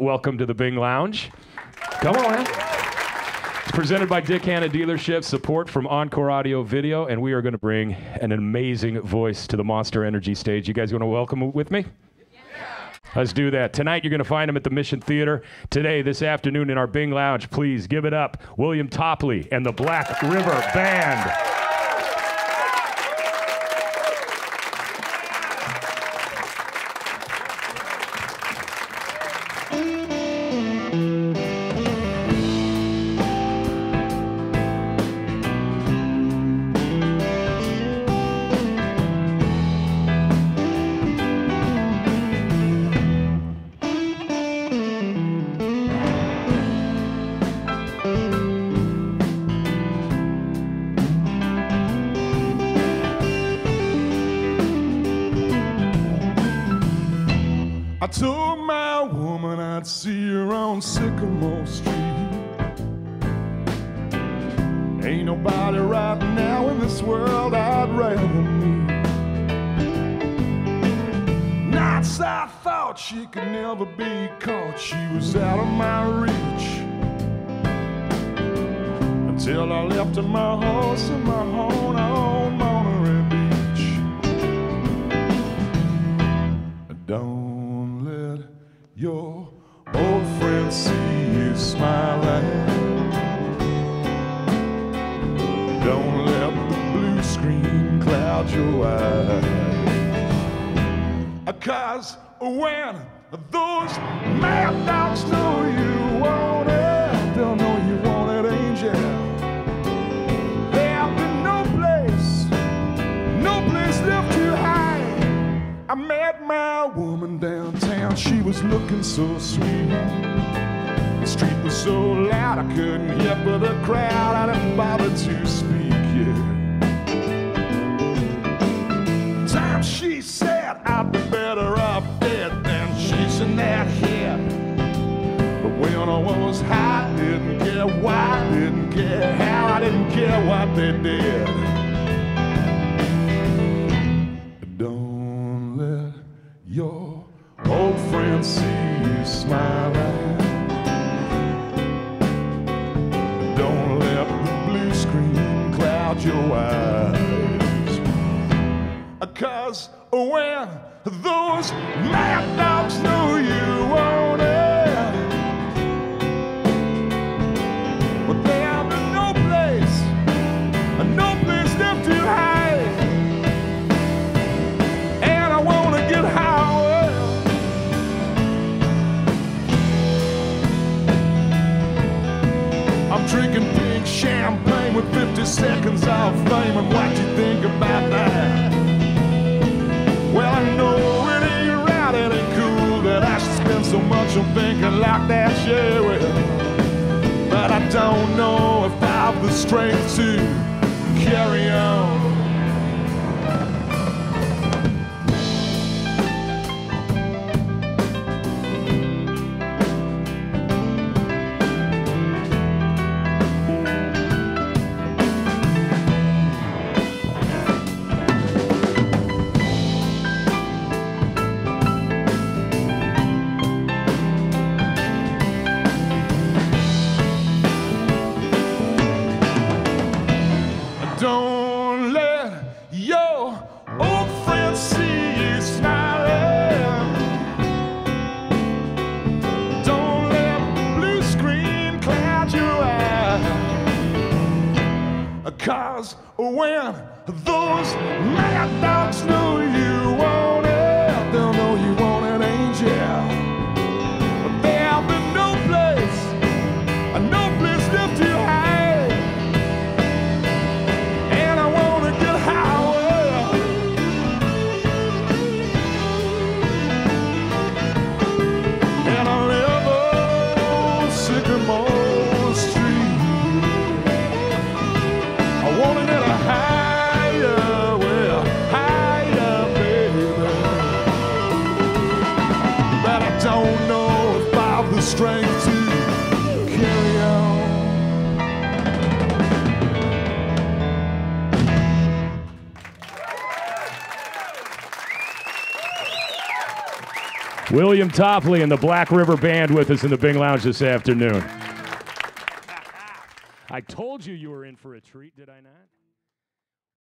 welcome to the Bing Lounge. Come on, man. It's presented by Dick Hanna Dealership, support from Encore Audio Video, and we are going to bring an amazing voice to the Monster Energy stage. You guys want to welcome him with me? Let's do that. Tonight, you're going to find him at the Mission Theater. Today, this afternoon in our Bing Lounge, please give it up, William Topley and the Black River Band. I told my woman I'd see her on Sycamore Street. Ain't nobody right now in this world I'd rather meet. Nights I thought she could never be caught, she was out of my reach, until I left her my horse and my horn on Monterey Beach. Don't let your old friends see you smiling. Don't let the blue screen cloud your eyes. 'Cause when those mad dogs know you want it, they'll know you want it, angel. There'll be no place left to hide. I met my woman downtown, she was looking so sweet. The street was so loud I couldn't hear for the crowd, I didn't bother to speak, yeah. Times she said I'd be better off dead than chasing that hit. But when I was high, I didn't care why, didn't care how, I didn't care what they did. Don't let your old friends see you smiling. Don't let the blue screen cloud your eyes. 'Cause when those mad dogs know you want it, but there'll be no place left to hide. And I wanna get high. I'm drinking pink champagne with 50 seconds of fame, and what you think about that? Well, I know it ain't right, it ain't cool that I should spend so much on thinking like that, yeah, well, but I don't know if I have the strength to carry on. Don't let your old friends see you smiling. Don't let the blue screen cloud your eyes. 'Cause when those mad dogs know you want it, they'll know you want an angel. But there'll be no place left to hide. Sycamore Street, I want it at a higher, well, higher, baby. But I don't know if I have the strength to carry on. William Topley and the Black River Band with us in the Bing Lounge this afternoon. I told you were in for a treat, did I not?